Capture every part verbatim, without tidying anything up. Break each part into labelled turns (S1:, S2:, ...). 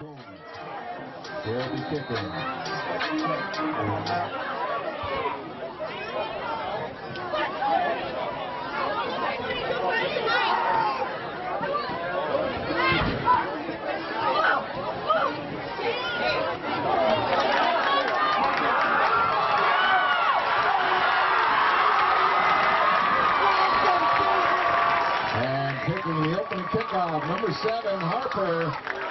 S1: Coleman. He'll be kicking. And taking the opening kickoff, number seven, Harper.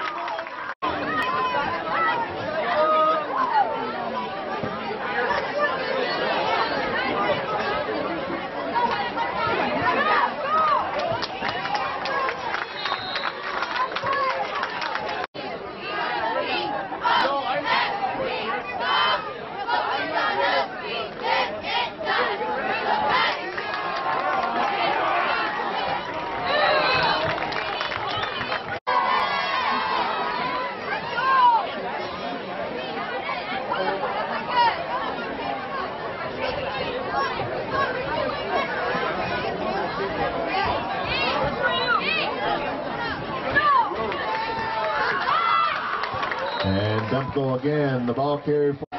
S1: And dump go again, the ball carried for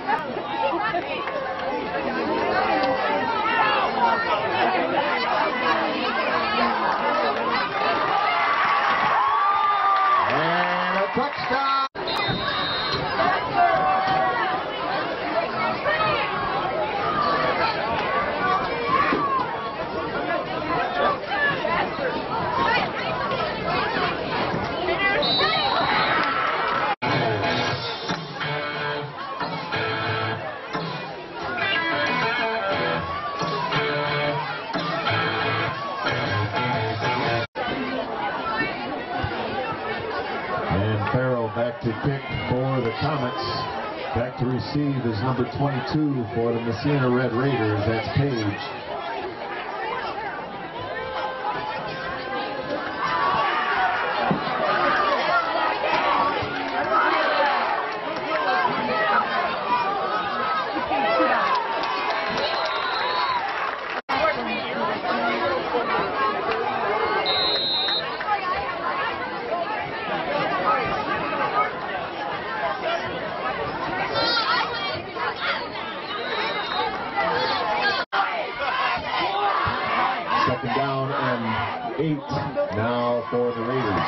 S1: and a touchdown. Back to kick for the Comets. Back to receive is number twenty-two for the Messina Red Raiders. That's Page. Second down and eight now for the Raiders.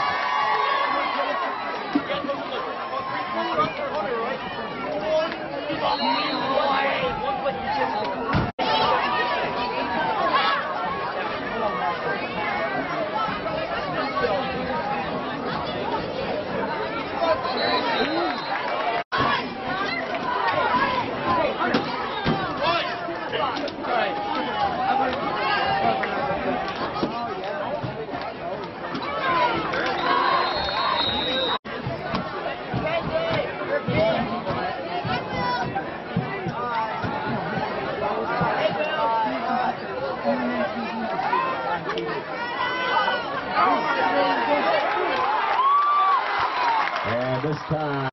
S1: And this time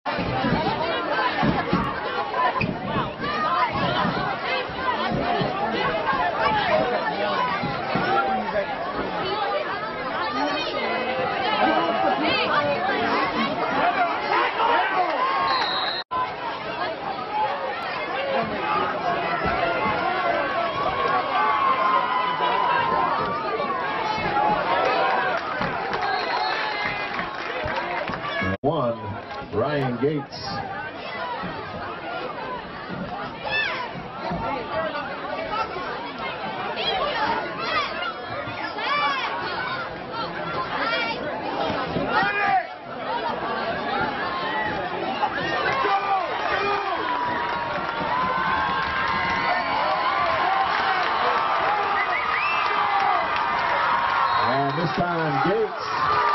S1: one, Ryan Gates. And this time, Gates.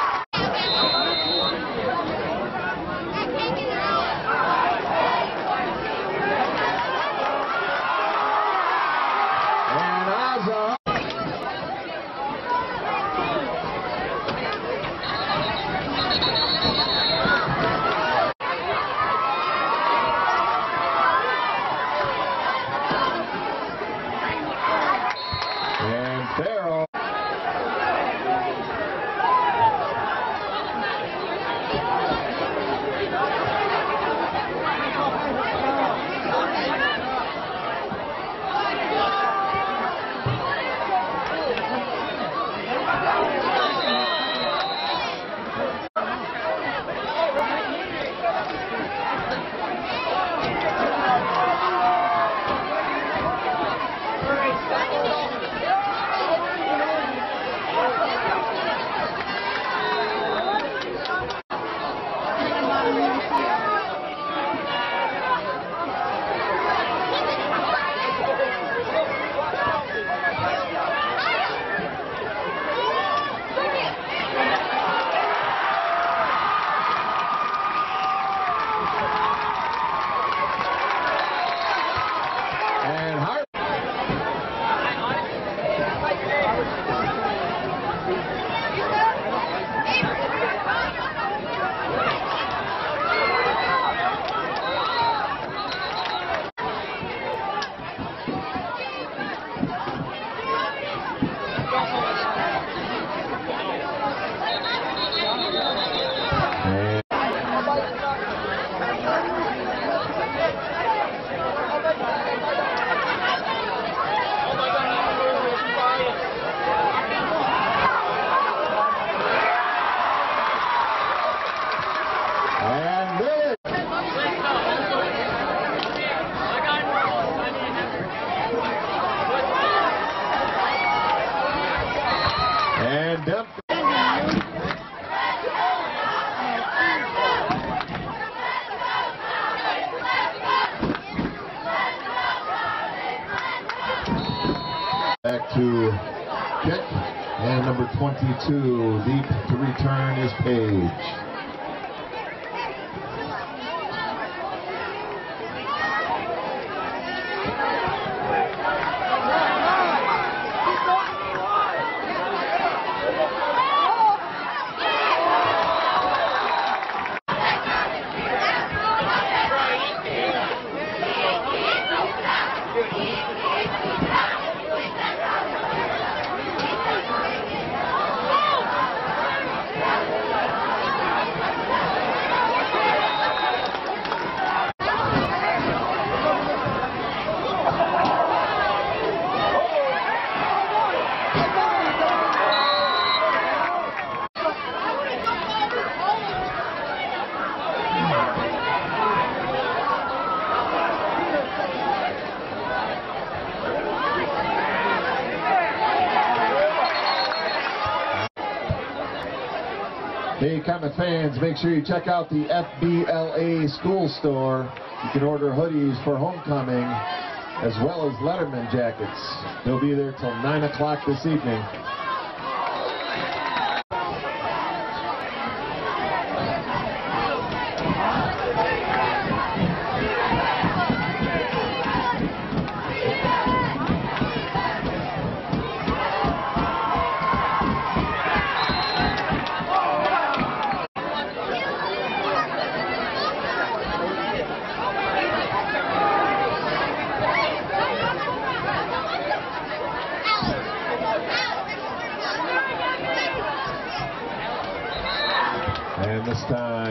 S1: Farrell. Back to kick, and number twenty-two, deep to return is Page. Hey, Comet fans, make sure you check out the F B L A school store. You can order hoodies for homecoming as well as Letterman jackets. They'll be there till nine o'clock this evening. And this time,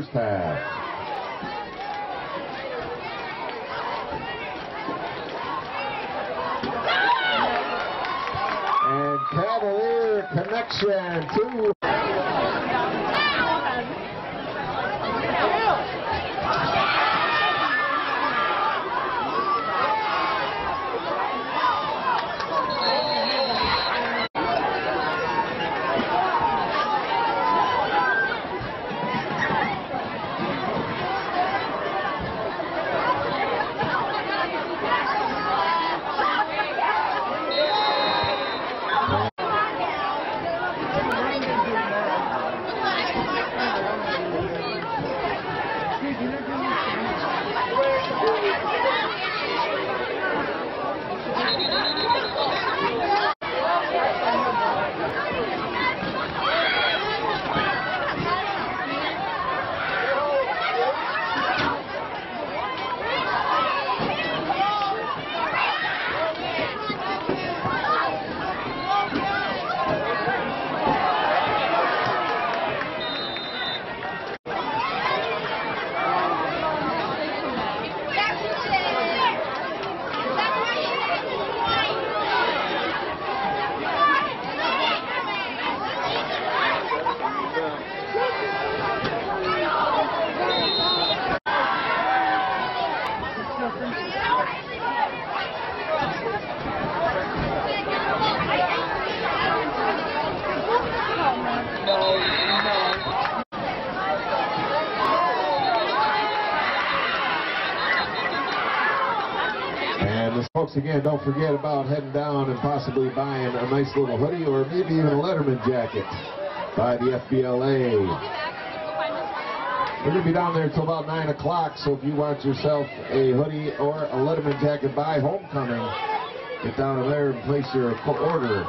S1: first half. And Cavalier connection to folks, again, don't forget about heading down and possibly buying a nice little hoodie or maybe even a Letterman jacket by the F B L A. We're going to be down there until about nine o'clock, so if you want yourself a hoodie or a Letterman jacket by homecoming, get down there and place your order.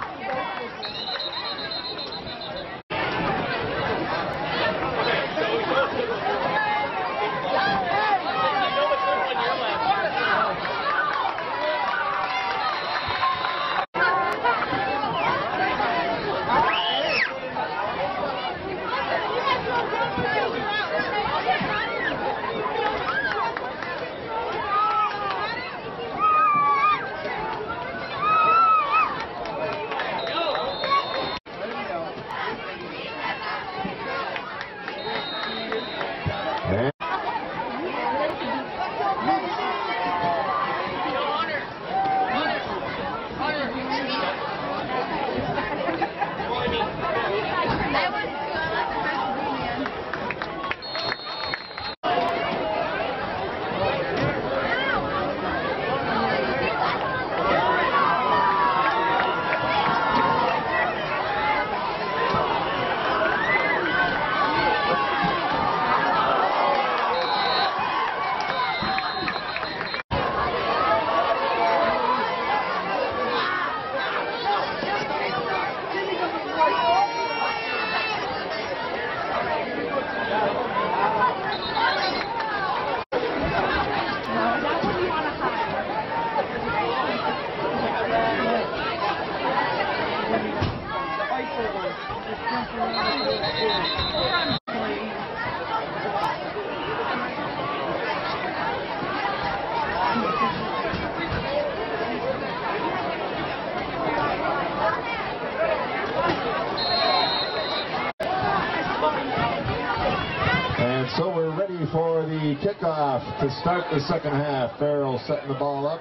S1: So we're ready for the kickoff to start the second half. Farrell setting the ball up.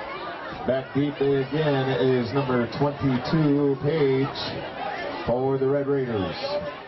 S1: Back deep again is number twenty-two, Page, for the Red Raiders.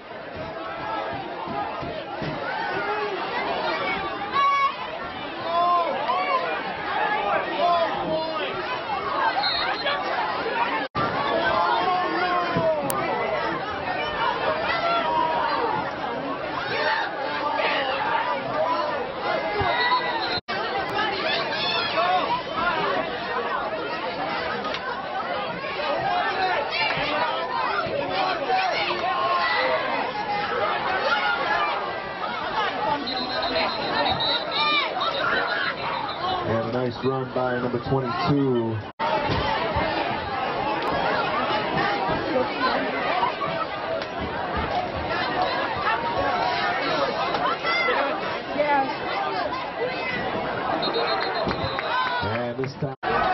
S1: And a nice run by number twenty-two. this time.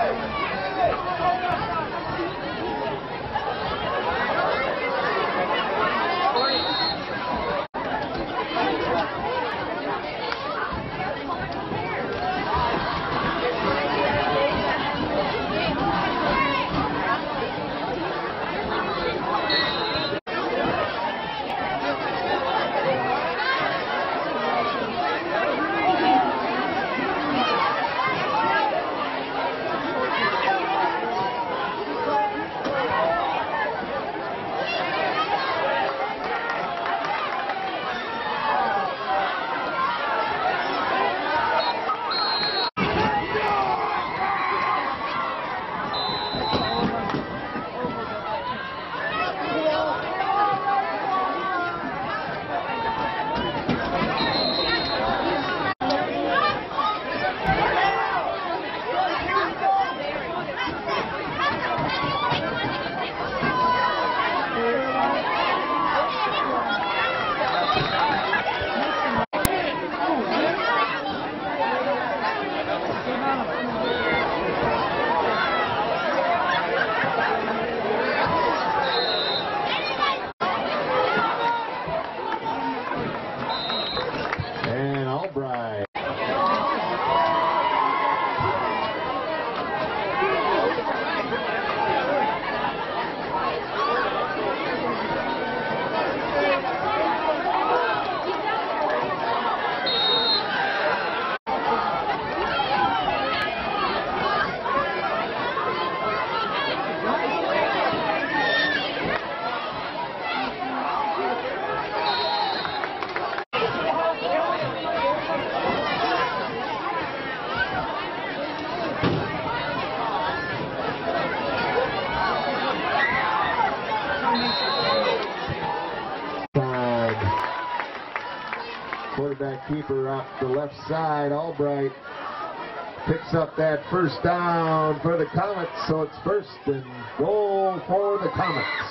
S1: Quarterback keeper off the left side. Albright picks up that first down for the Comets, so it's first and goal for the Comets.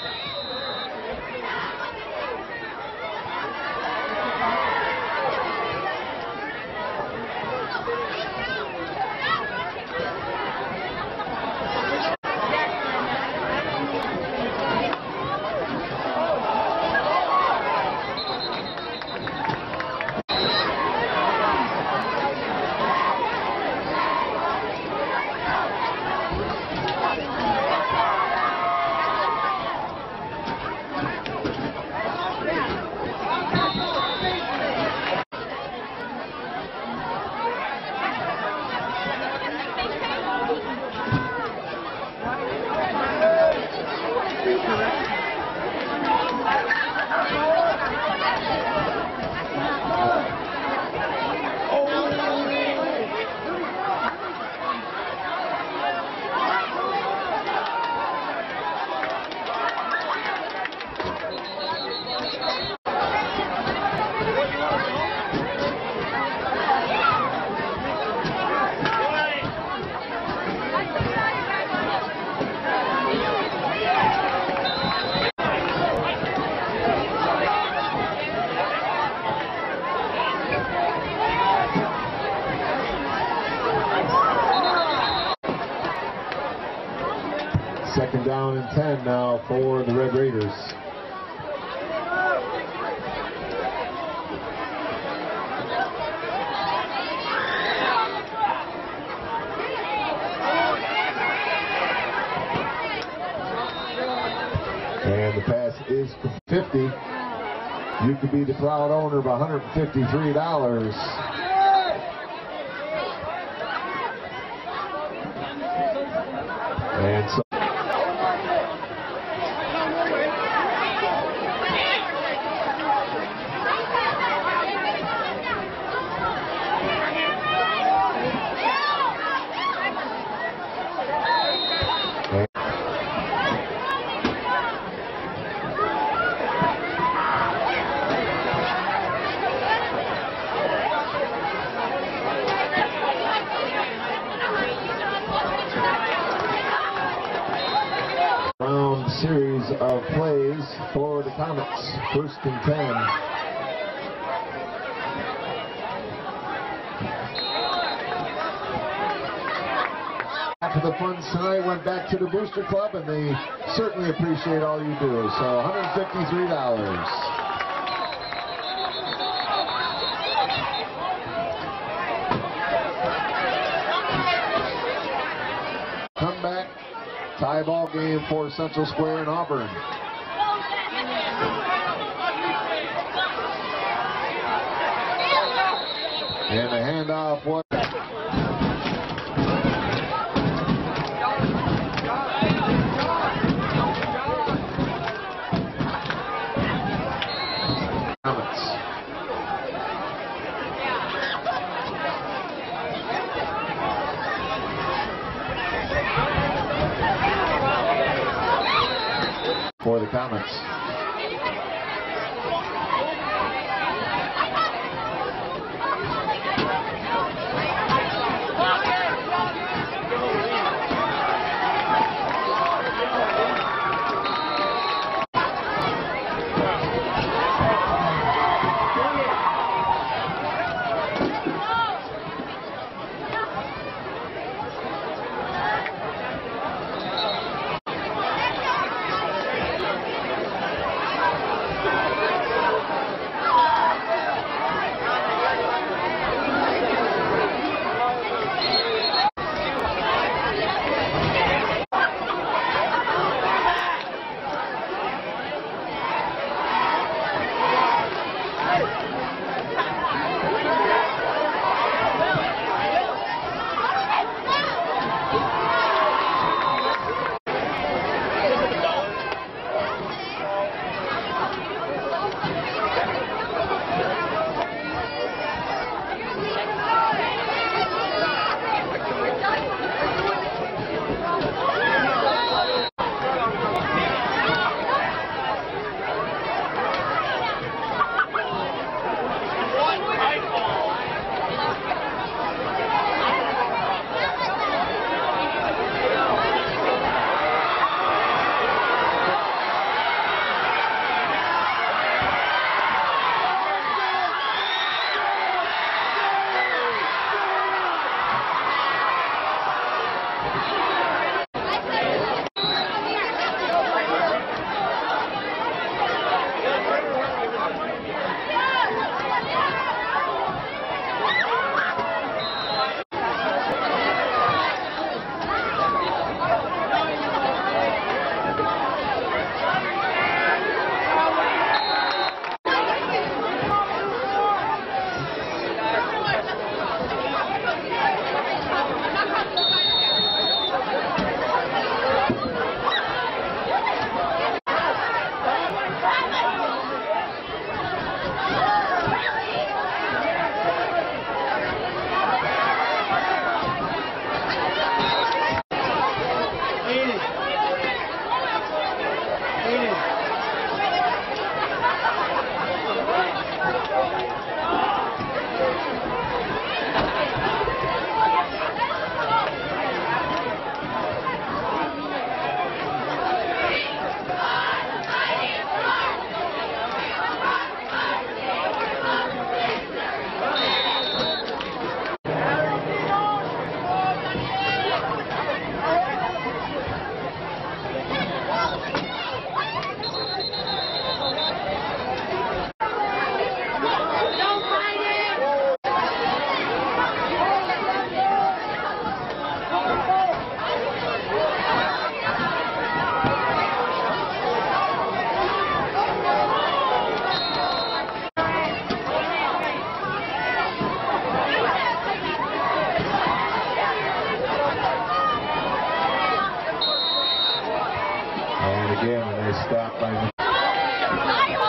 S1: Second down and ten now for the Red Raiders. And the pass is for fifty. You could be the proud owner of one hundred fifty-three dollars. And so series of plays for the Comets. First and ten. Half of the funds tonight went back to the Booster Club, and they certainly appreciate all you do. So one hundred fifty-three dollars. Comeback tie ball game for Central Square in Auburn. And the handoff was for the Comets. Again, they stop by